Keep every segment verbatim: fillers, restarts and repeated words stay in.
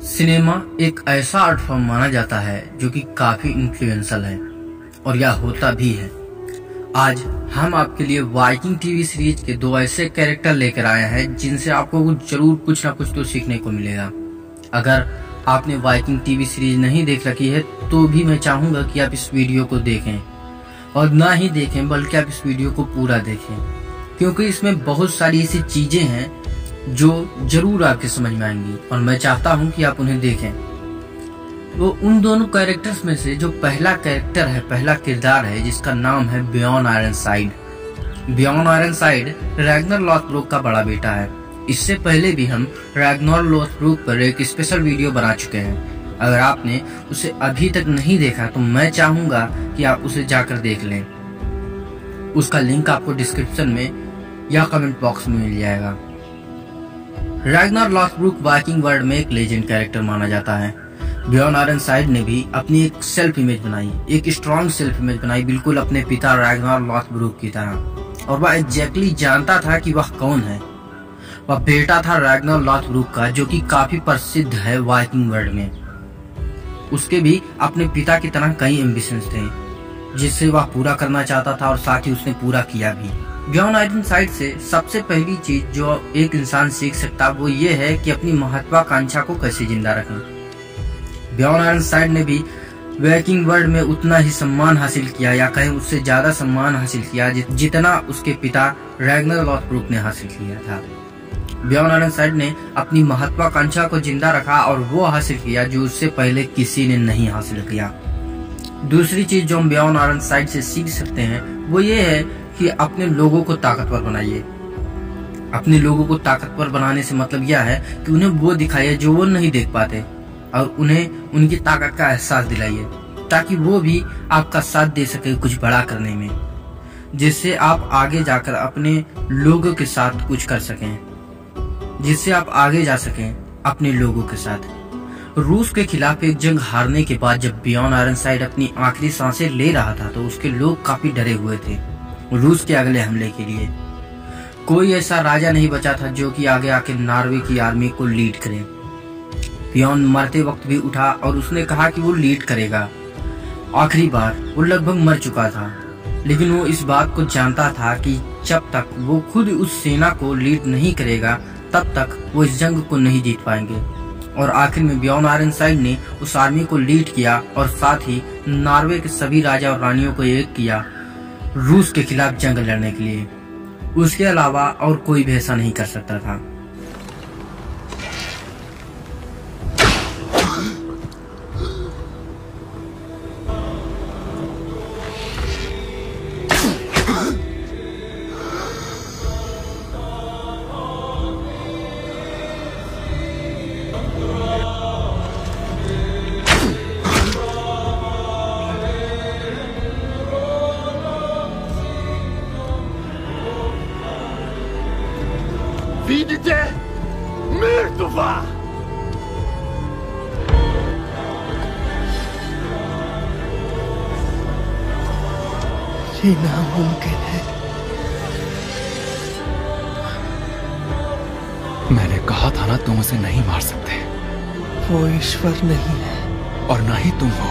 Cinema एक ऐसा art form माना जाता है जो कि काफी इन्फ्लुएंशियल है और यह होता भी है। आज हम आपके लिए वाइकिंग टीवी सीरीज के दो ऐसे कैरेक्टर लेकर आए हैं जिनसे आपको जरूर कुछ ना कुछ तो सीखने को मिलेगा। अगर आपने वाइकिंग टीवी सीरीज नहीं देख रखी है तो भी मैं चाहूंगा कि आप इस वीडियो को देखें, और ना ही देखें बल्कि आप इस वीडियो को पूरा देखें, क्योंकि इसमें बहुत सारी ऐसी चीजें हैं जो जरूर आपके समझ में आएंगी और मैं चाहता हूं कि आप उन्हें देखें। वो उन दोनों कैरेक्टर्स में से जो पहला कैरेक्टर है, पहला किरदार है, जिसका नाम है Bjorn Ironside. Bjorn Ironside Ragnar Lothbrok का बड़ा बेटा है। इससे पहले भी हम रैग्नर लॉथब्रोक पर एक स्पेशल वीडियो बना चुके हैं। अगर आपने उसे अभी तक नहीं देखा तो मैं चाहूंगा कि आप उसे जाकर देख लें। उसका लिंक आपको डिस्क्रिप्शन में या कमेंट बॉक्स में मिल जाएगा। रैग्नर लॉथब्रोक वाइकिंग वर्ल्ड में एक लेजेंड कैरेक्टर माना जाता है। बियॉन आयरनसाइड ने भी अपनी एक सेल्फ इमेज बनाई, एक स्ट्रॉन्ग सेल्फ इमेज बनाई, बिल्कुल अपने पिता रैग्नर लॉथब्रोक की तरह। और वह एग्जैक्टली जानता था कि वह कौन है। वह बेटा था रैग्नर लॉथब्रोक का, जो कि काफी प्रसिद्ध है वाइकिंग वर्ल्ड में। उसके भी अपने पिता की तरह कई एम्बिशंस थे जिससे वह पूरा करना चाहता था और साथ ही उसने पूरा किया भी। बियॉन आयरनसाइड से सबसे पहली चीज जो एक इंसान सीख सकता वो ये है कि अपनी महत्वाकांक्षा को कैसे जिंदा रखें। बियॉन आयरनसाइड ने भी वाइकिंग वर्ल्ड में उतना ही सम्मान हासिल किया, या कहीं उससे ज्यादा सम्मान हासिल किया जितना उसके पिता रैग्नर लॉथब्रोक ने हासिल किया था। बियॉन आयरनसाइड ने अपनी महत्वाकांक्षा को जिंदा रखा और वो हासिल किया जो उससे पहले किसी ने नहीं हासिल किया। दूसरी चीज जो हम बियॉन आयरनसाइड से सीख सकते हैं वो ये है कि अपने लोगों को ताकतवर बनाइए। अपने लोगों को ताकतवर बनाने से मतलब यह है कि उन्हें वो दिखाइए जो वो नहीं देख पाते, और उन्हें उनकी ताकत का एहसास दिलाइए ताकि वो भी आपका साथ दे सके कुछ बड़ा करने में, जिससे आप आगे जाकर अपने लोगों के साथ कुछ कर सकें, जिससे आप आगे जा सकें अपने लोगों के साथ। रूस के खिलाफ एक जंग हारने के बाद जब बियॉन आयरनसाइड अपनी आखिरी सांसें ले रहा था तो उसके लोग काफी डरे हुए थे रूस के अगले हमले के लिए। कोई ऐसा राजा नहीं बचा था जो कि आगे आके नॉर्वे की आर्मी को लीड करे। बियॉन मरते वक्त भी उठा और उसने कहा कि वो लीड करेगा। आखिरी बार वो लगभग मर चुका था, लेकिन वो इस बात को जानता था कि जब तक वो खुद उस सेना को लीड नहीं करेगा तब तक वो इस जंग को नहीं जीत पाएंगे। और आखिर में बियॉन आयरनसाइड ने उस आर्मी को लीड किया और साथ ही नॉर्वे के सभी राजा और रानियों को एक किया रूस के खिलाफ जंग लड़ने के लिए। उसके अलावा और कोई भी ऐसा नहीं कर सकता था। Vidite? Mrtva! ये नामुमकिन है। मैंने कहा था ना तुम उसे नहीं मार सकते। वो ईश्वर नहीं है और ना ही तुम हो।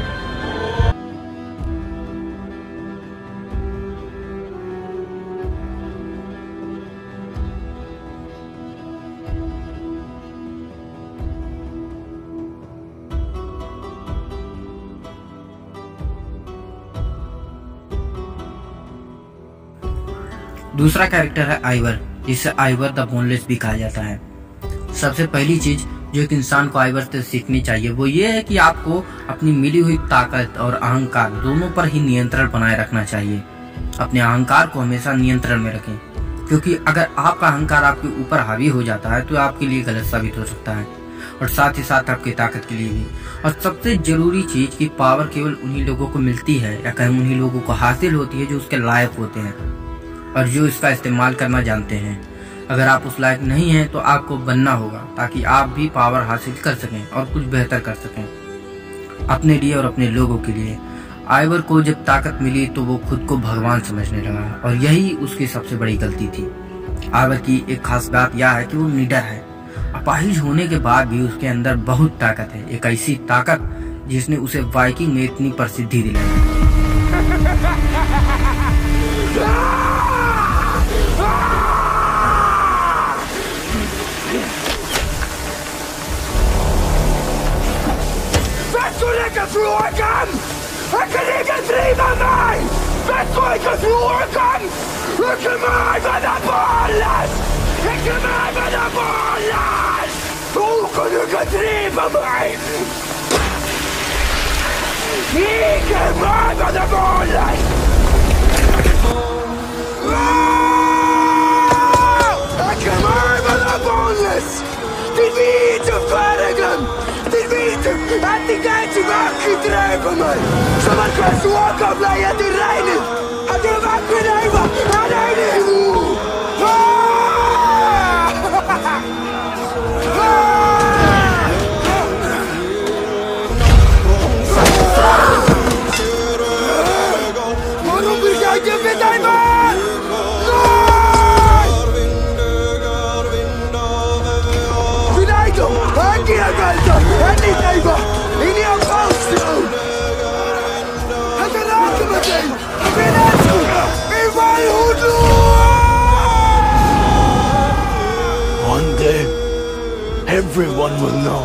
दूसरा कैरेक्टर है आइवर, जिसे आइवर द बोनलेस भी कहा जाता है। सबसे पहली चीज जो एक इंसान को आइवर से सीखनी चाहिए वो ये है कि आपको अपनी मिली हुई ताकत और अहंकार दोनों पर ही नियंत्रण बनाए रखना चाहिए। अपने अहंकार को हमेशा नियंत्रण में रखें, क्योंकि अगर आपका अहंकार आपके ऊपर हावी हो जाता है तो आपके लिए गलत साबित हो सकता है, और साथ ही साथ आपकी ताकत के लिए भी। और सबसे जरूरी चीज कि पावर केवल उन्हीं लोगों को मिलती है या कहीं उन्हीं लोगों को हासिल होती है जो उसके लायक होते हैं और जो इसका इस्तेमाल करना जानते हैं। अगर आप उस लायक नहीं हैं तो आपको बनना होगा ताकि आप भी पावर हासिल कर सकें और कुछ बेहतर कर सकें अपने लिए और अपने लोगों के लिए। आइवर को जब ताकत मिली तो वो खुद को भगवान समझने लगा और यही उसकी सबसे बड़ी गलती थी। आइवर की एक खास बात यह है कि वो निडर है अपाहिज होने के बाद भी उसके अंदर बहुत ताकत है, एक ऐसी ताकत जिसने उसे वाइकिंग में इतनी प्रसिद्धि दिलाई। Ikke meg med det bollen! Hvor kan du ikke drive meg? Ikke meg med det bollen! Ikke meg med det bollen! Din hvite fergen! Din hvite at de kan tilbake drepe meg! Som en kveldsvåk av leie til regnet! At du vekker deg var alene i ro! One day, everyone will know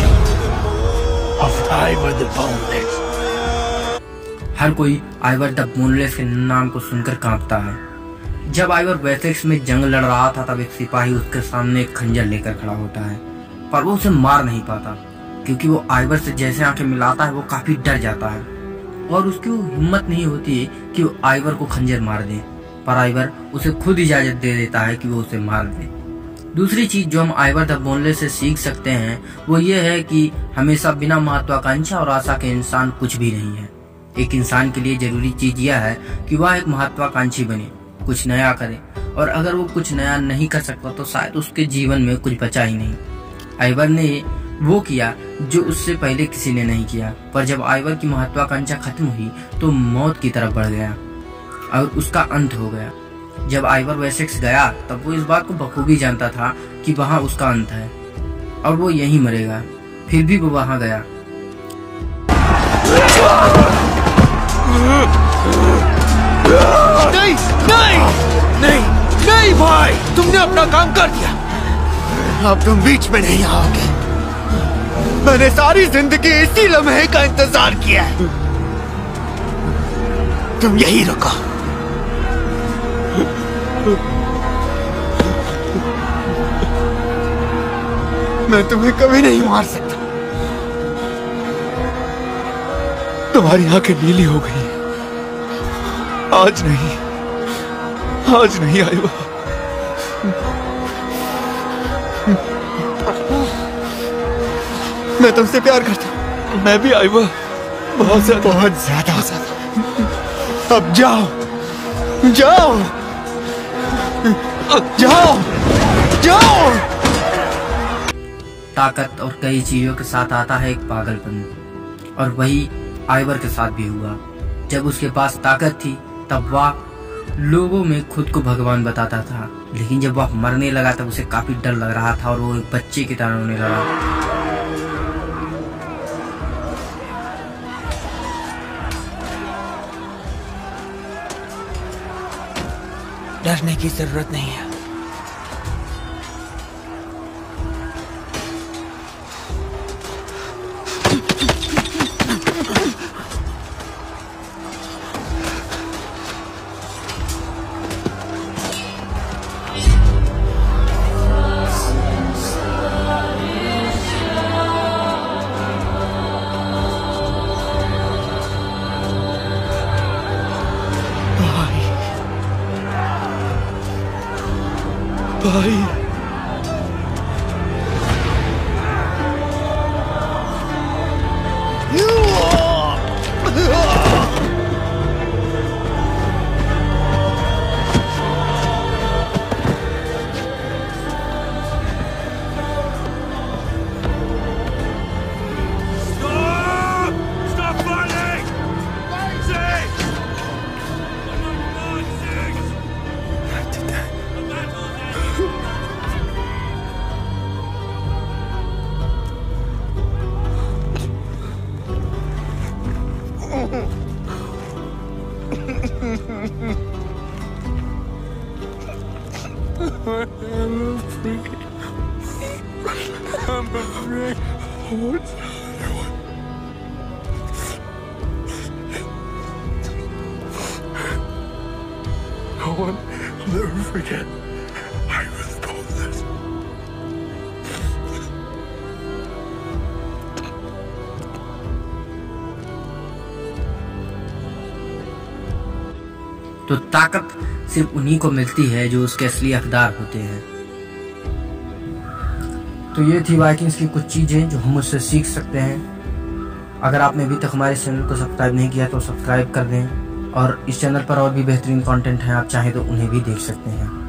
of Ivar the Boneless. हर कोई Ivoire the boneless के नाम को सुनकर कांपता है। जब Ivoire Wessex में जंग लड़ रहा था तब एक सिपाही उसके सामने एक खंजर लेकर खड़ा होता है, पर वो उसे मार नहीं पाता क्योंकि वो आइवर से जैसे आंखें मिलाता है वो काफी डर जाता है और उसकी वो हिम्मत नहीं होती है कि वो आइवर को खंजर मार दे, पर आइवर उसे खुद इजाजत दे देता है कि वो उसे मार दे। दूसरी चीज जो हम आइवर द बोनलेस से सीख सकते हैं वो ये है कि हमेशा बिना महत्वाकांक्षा और आशा के इंसान कुछ भी नहीं है। एक इंसान के लिए जरूरी चीज यह है कि वह एक महत्वाकांक्षी बने, कुछ नया करे, और अगर वो कुछ नया नहीं कर सकता तो शायद उसके जीवन में कुछ बचा ही नहीं। आइवर ने वो किया जो उससे पहले किसी ने नहीं किया, पर जब आइवर की महत्वाकांक्षा खत्म हुई तो मौत की तरफ बढ़ गया और उसका अंत हो गया। जब आइवर वेसेक्स गया तब वो इस बात को बखूबी जानता था कि वहाँ उसका अंत है और वो यहीं मरेगा, फिर भी वो वहाँ गया। नहीं नहीं नहीं नहीं भाई, तुमने अपना काम कर दिया, अब तुम बीच में नहीं आओगे। मैंने सारी जिंदगी इसी लम्हे का इंतजार किया है, तुम यही रुको। मैं तुम्हें कभी नहीं मार सकता, तुम्हारी आंखें नीली हो गई, आज नहीं, आज नहीं आइवा। मैं तुमसे प्यार करता हूँ, मैं भी आइवा, बहुत ज्यादा, बहुत ज्यादा ज्यादा। अब जाओ, जाओ, जाओ, जाओ। ताकत और कई चीजों के साथ आता है एक पागलपन, और वही आइवर के साथ भी हुआ। जब उसके पास ताकत थी तब वह लोगों में खुद को भगवान बताता था, लेकिन जब वह मरने लगा तब उसे काफी डर लग रहा था और वो एक बच्चे की तरह रोने लगा। डरने की जरूरत नहीं है। भाई, I'm afraid. What's the other one? No one will never forget I was boneless. तो ताकत सिर्फ उन्हीं को मिलती है जो उसके असली हकदार होते हैं। तो ये थी वाइकिंग्स की कुछ चीज़ें जो हम उससे सीख सकते हैं। अगर आपने अभी तक हमारे चैनल को सब्सक्राइब नहीं किया तो सब्सक्राइब कर दें, और इस चैनल पर और भी बेहतरीन कंटेंट है, आप चाहें तो उन्हें भी देख सकते हैं।